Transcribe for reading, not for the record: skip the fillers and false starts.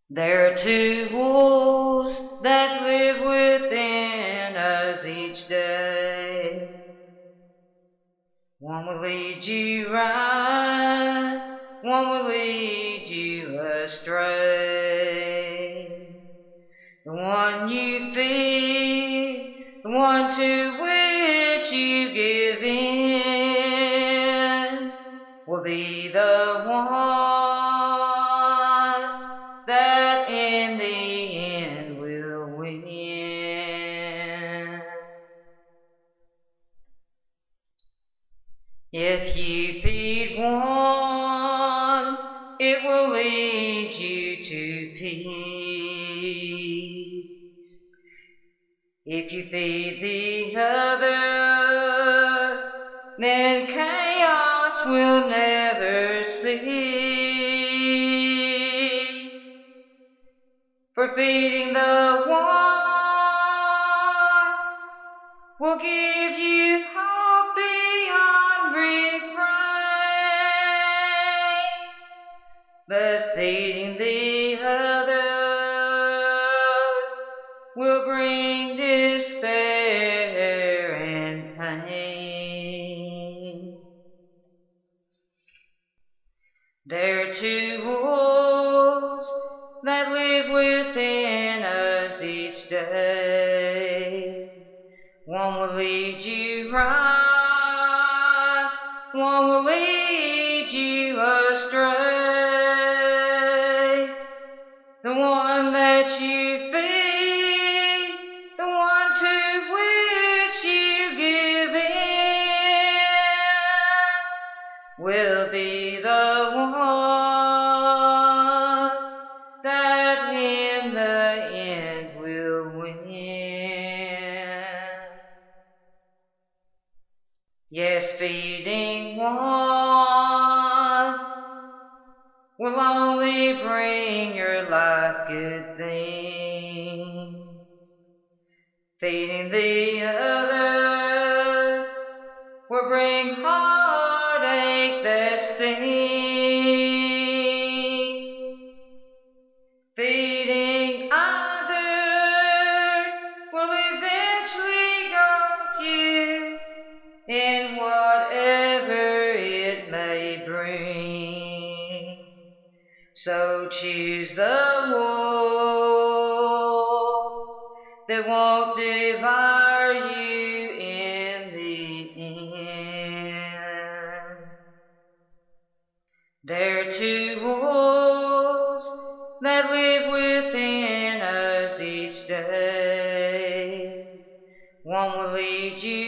There are two wolves that live within us each day. One will lead you right, one will lead you astray. The one you feed, the one to which you give in, will be the one that in the end will win. If you feed one, it will lead you to peace. If you feed the other, then chaos will never cease. For feeding the one will give you hope beyond refrain, but feeding the other will bring despair and pain. There are two wolves that live within us each day. One will lead you right, one will lead you astray. The one that you feed, the one to which you give in, will be the one that in the end will win. Yes, feeding one will only bring your life good things. Feeding the other will bring heartache that stings. Feeding either will eventually gulf you in whatever it may bring. So choose the wolf that won't devour you in the end. There are two wolves that live within us each day. One will lead you